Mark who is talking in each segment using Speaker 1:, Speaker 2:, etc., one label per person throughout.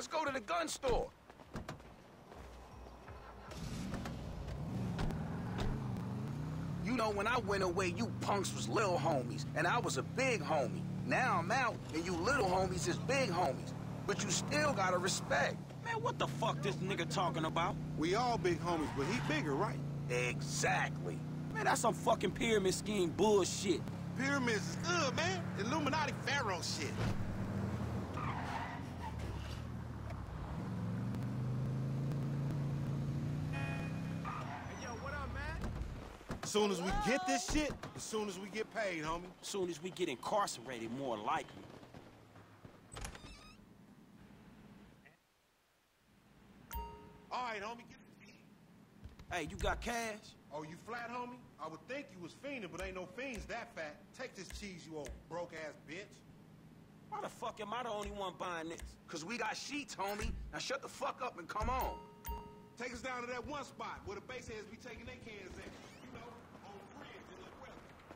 Speaker 1: Let's go to the gun store. You know, when I went away, you punks was little homies, and I was a big homie. Now I'm out, and you little homies is big homies. But you still gotta respect.
Speaker 2: Man, what the fuck this nigga talking about?
Speaker 3: We all big homies, but he bigger, right?
Speaker 1: Exactly.
Speaker 2: Man, that's some fucking pyramid scheme bullshit.
Speaker 3: Pyramids is good, man. Illuminati pharaoh shit. Soon as we get this shit, as soon as we get paid, homie.
Speaker 2: Soon as we get incarcerated, more likely.
Speaker 3: All right, homie, get it.
Speaker 2: Hey, you got cash?
Speaker 3: Oh, you flat, homie? I would think you was fiending, but ain't no fiends that fat. Take this cheese, you old broke-ass bitch.
Speaker 2: Why the fuck am I the only one buying this?
Speaker 1: Cause we got sheets, homie. Now shut the fuck up and come on.
Speaker 3: Take us down to that one spot where the base heads be taking their cans in. You know, on bridge in the weather.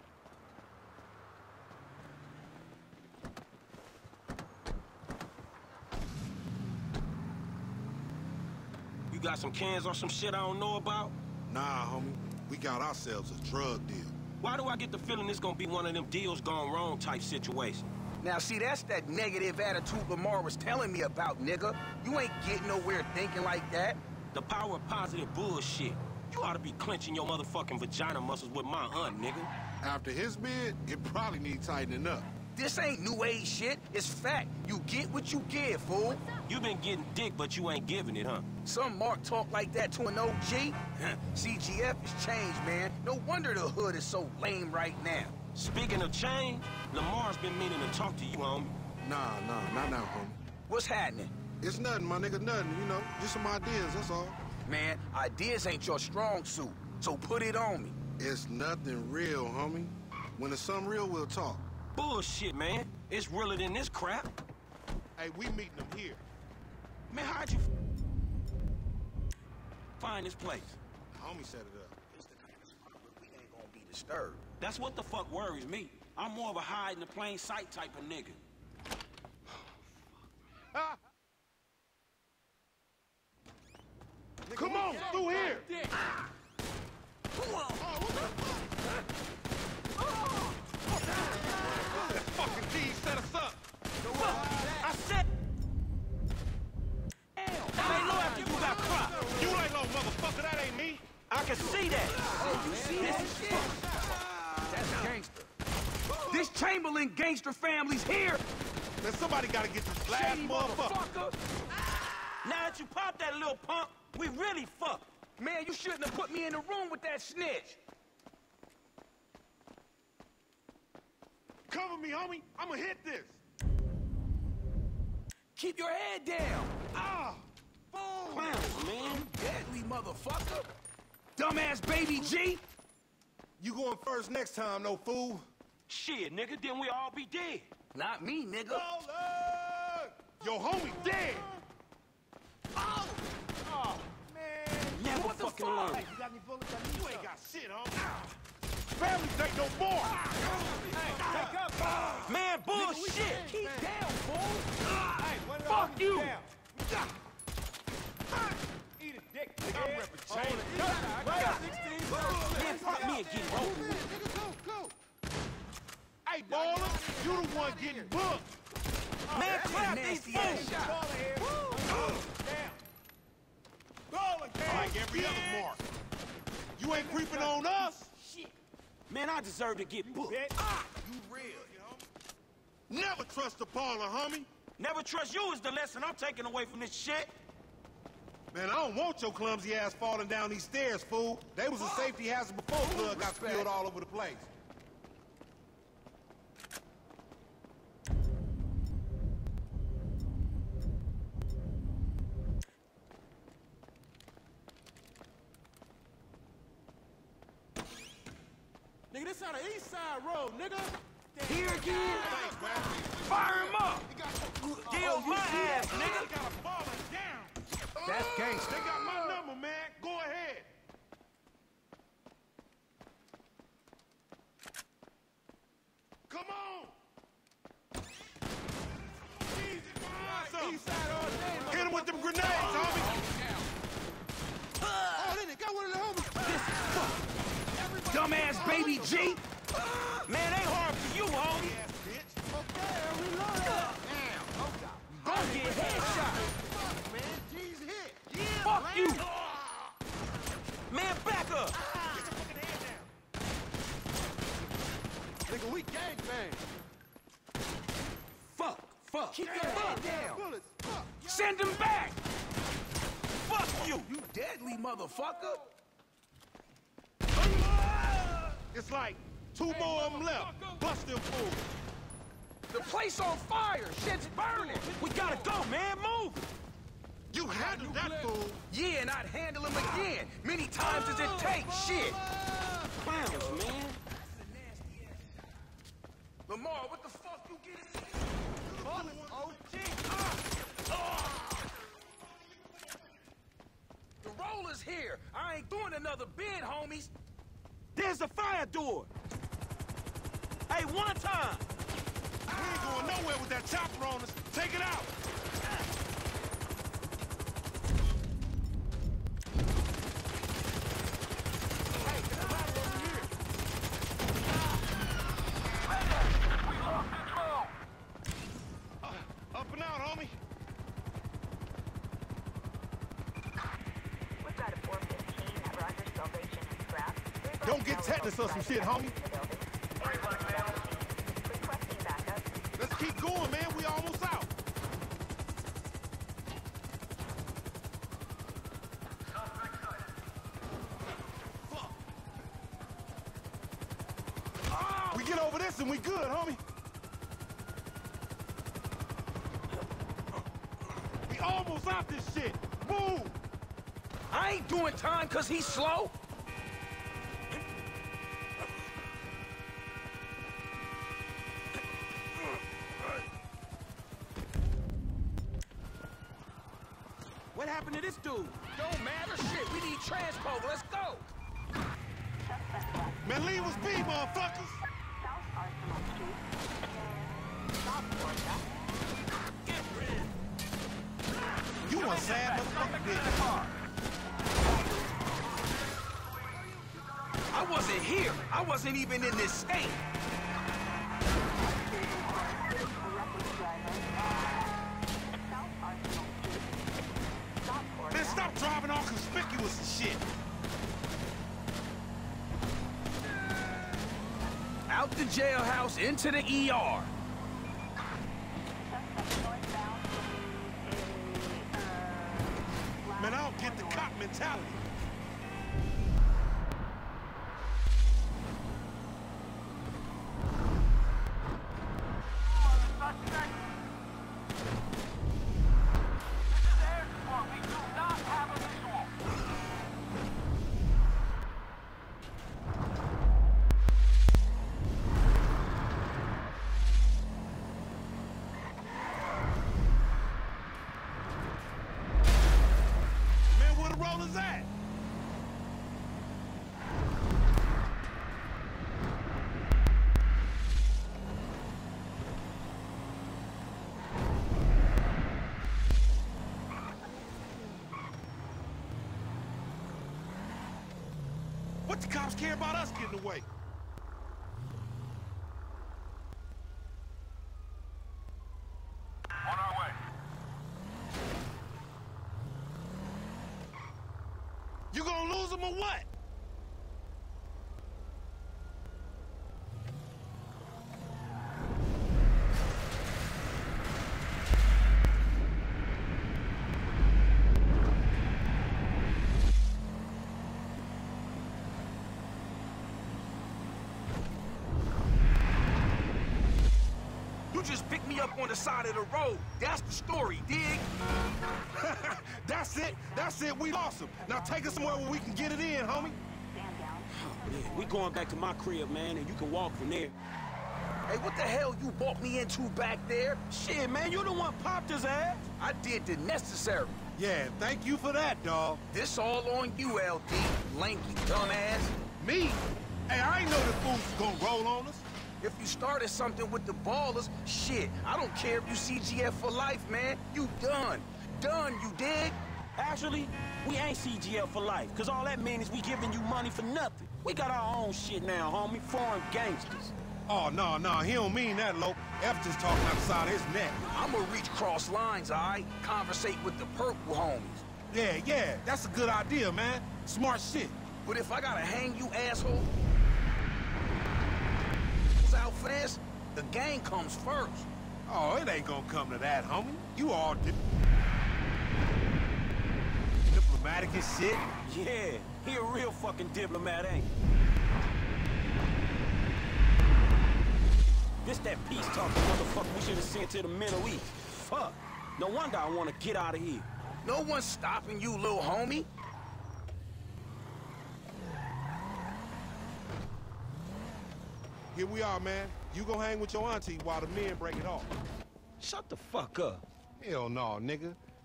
Speaker 2: You got some cans or some shit I don't know about?
Speaker 3: Nah, homie. We got ourselves a drug deal.
Speaker 2: Why do I get the feeling it's gonna be one of them deals gone wrong type situations?
Speaker 1: Now, see, that's that negative attitude Lamar was telling me about, nigga. You ain't getting nowhere thinking like that.
Speaker 2: The power of positive bullshit. You ought to be clenching your motherfucking vagina muscles with my aunt, nigga.
Speaker 3: After his bid, it probably need tightening up.
Speaker 1: This ain't new age shit. It's fact. You get what you give, fool.
Speaker 2: You been getting dick, but you ain't giving it, huh?
Speaker 1: Some Mark talk like that to an OG. CGF has changed, man. No wonder the hood is so lame right now.
Speaker 2: Speaking of change, Lamar's been meaning to talk to you, homie.
Speaker 3: Nah, not now, homie.
Speaker 1: What's happening?
Speaker 3: It's nothing, my nigga, nothing, you know. Just some ideas, that's all.
Speaker 1: Man, ideas ain't your strong suit, so put it on me.
Speaker 3: It's nothing real, homie. When it's something real, we'll talk.
Speaker 2: Bullshit, man. It's realer than this crap.
Speaker 3: Hey, we meeting them here.
Speaker 2: Man, how'd you find this place?
Speaker 3: Homie set it up.
Speaker 1: It's the kind of spot where we ain't gonna be disturbed.
Speaker 2: That's what the fuck worries me. I'm more of a hide in the plain sight type of nigga.
Speaker 3: Come on, through here! Fucking G set us up!
Speaker 2: I said... Damn! Lay low after you got cropped.
Speaker 3: You ain't no motherfucker, that ain't me!
Speaker 2: I can see that.
Speaker 1: Oh, you see that shit? That's gangster. This Chamberlain gangster family's here.
Speaker 3: Then somebody gotta get this last
Speaker 1: Shady
Speaker 3: motherfucker.
Speaker 2: Now that you popped that little punk, we really fucked.
Speaker 1: Man, you shouldn't have put me in the room with that snitch.
Speaker 3: Cover me, homie. I'ma hit this.
Speaker 1: Keep your head down.
Speaker 3: Ah!
Speaker 2: Clowns, man.
Speaker 1: Deadly motherfucker. Dumbass baby G.
Speaker 3: You going first next time, no fool.
Speaker 2: Shit, nigga, then we all be dead.
Speaker 1: Not me, nigga.
Speaker 3: Roller! Yo, homie dead!
Speaker 1: Oh!
Speaker 3: Oh, man.
Speaker 2: Never
Speaker 1: What the
Speaker 2: fucking
Speaker 1: fuck?
Speaker 2: learn.
Speaker 3: You got any bullets? You ain't got shit, homie. Families ain't no more. Hey, take up.
Speaker 2: Man, bullshit.
Speaker 1: Keep down, fool.
Speaker 3: Hey,
Speaker 1: Fuck you.
Speaker 3: Eat a dick, nigga. I'm reppin' chain.
Speaker 2: Man, fuck me and get it over with.
Speaker 3: Hey, baller, you the one getting booked.
Speaker 2: Man,
Speaker 1: That's a
Speaker 2: clap these
Speaker 1: nasty
Speaker 2: fools.
Speaker 1: ass shot.
Speaker 3: Like every other mark. You ain't creeping on us.
Speaker 2: Man, I deserve to get booked.
Speaker 1: You real.
Speaker 3: Never trust a baller, homie.
Speaker 2: Never trust you is the lesson I'm taking away from this shit.
Speaker 3: Man, I don't want your clumsy ass falling down these stairs, fool. They was a safety hazard before blood got spilled all over the place.
Speaker 4: Nigga, this on the east side road, nigga.
Speaker 1: Here again?
Speaker 3: Thanks, man.
Speaker 1: Fire him up.
Speaker 2: Deal my ass, nigga.
Speaker 3: They got a baller down.
Speaker 1: That's gangster.
Speaker 3: They got my number, man. Go ahead. Come on. Easy, boy. East side all day. Hit with them grenades, homie.
Speaker 4: Oh, then they got one of the homies.
Speaker 1: Dumbass baby G.
Speaker 2: Man, they hard for you, homie.
Speaker 4: Okay, reload it. Damn, hold up.
Speaker 2: Go get headshot.
Speaker 4: Fuck, man. G's hit. Yeah,
Speaker 2: Fuck
Speaker 4: man.
Speaker 2: you. Man, back up.
Speaker 4: Nigga, we gangbang.
Speaker 2: Fuck.
Speaker 1: Keep your head down.
Speaker 4: Bullets. Fuck.
Speaker 1: Send him back.
Speaker 2: Fuck you.
Speaker 1: You deadly motherfucker.
Speaker 3: It's like 2 more of them left. Bust them fools.
Speaker 1: The place on fire. Shit's burning.
Speaker 2: We gotta go, man. Move.
Speaker 3: You handled that fool.
Speaker 1: Yeah, and I'd handle him again. Many times as it takes. Shit.
Speaker 2: Clowns, man.
Speaker 1: Lamar, what the fuck you get? The roller's here. I ain't doing another bid, homies.
Speaker 2: There's a fire door. Hey, one time.
Speaker 3: We ain't going nowhere with that chopper on us. Take it out. Up and out, homie.
Speaker 5: We've got a 415 at Rogers Salvation and Scrap.
Speaker 3: Don't get tetanus or some shit, homie.
Speaker 5: Requesting backup.
Speaker 3: Let's keep going, man. We almost out. We get over this and we good, homie. We almost out this shit. Move!
Speaker 1: I ain't doing time because he's slow.
Speaker 2: What happened to this dude?
Speaker 1: Don't matter. Shit, we need transport. Let's go.
Speaker 3: Man, leave us be, motherfuckers.
Speaker 5: South Arsenal Street. South Georgia.
Speaker 3: You a sad motherfucker, bitch.
Speaker 1: I wasn't here. I wasn't even in this state.
Speaker 5: South Arsenal Street. South Georgia.
Speaker 3: Man, stop driving all conspicuous and shit.
Speaker 1: Out the jailhouse, into the ER.
Speaker 5: Suspect northbound to
Speaker 3: Man, I don't get the cop mentality. Man, where the rollers at? What the cops care about us getting away?
Speaker 6: On our way.
Speaker 3: You gonna lose them or what?
Speaker 1: You just picked me up on the side of the road. That's the story, dig?
Speaker 3: That's it. That's it. We lost them. Now take us somewhere where we can get it in, homie.
Speaker 5: stand down.
Speaker 2: Yeah, we going back to my crib, man, and you can walk from there.
Speaker 1: Hey, what the hell you walked me into back there?
Speaker 2: Shit, man, you the one popped his ass.
Speaker 1: I did the necessary.
Speaker 3: Yeah, thank you for that, dawg.
Speaker 1: This all on you, LD, lanky dumbass.
Speaker 3: Me? Hey, I ain't know the fools was gonna roll on us.
Speaker 1: If you started something with the ballers, shit, I don't care if you CGF for life, man. You done. done, you dig?
Speaker 2: Actually, we ain't CGL for life, cause all that means is we giving you money for nothing. We got our own shit now, homie. Foreign gangsters.
Speaker 3: Oh, no, he don't mean that, Lope. F just talking outside his neck.
Speaker 1: I'ma reach cross lines, alright? Conversate with the purple homies.
Speaker 3: Yeah, that's a good idea, man. Smart shit.
Speaker 1: But if I gotta hang you, asshole, out for this, the gang comes first.
Speaker 3: Oh, it ain't gonna come to that, homie. You all diplomatic and shit.
Speaker 2: Yeah, he a real fucking diplomat, ain't he? This that peace talking motherfucker we should have sent to the Middle East. Fuck. No wonder I want to get out of here.
Speaker 1: No one's stopping you, little homie.
Speaker 3: Here we are, man. You go hang with your auntie while the men break it off.
Speaker 2: Shut the fuck up.
Speaker 3: Hell no, nigga.